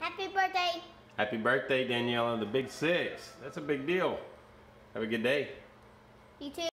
Happy birthday. Happy birthday, Daniela, the big 6. That's a big deal. Have a good day. You too.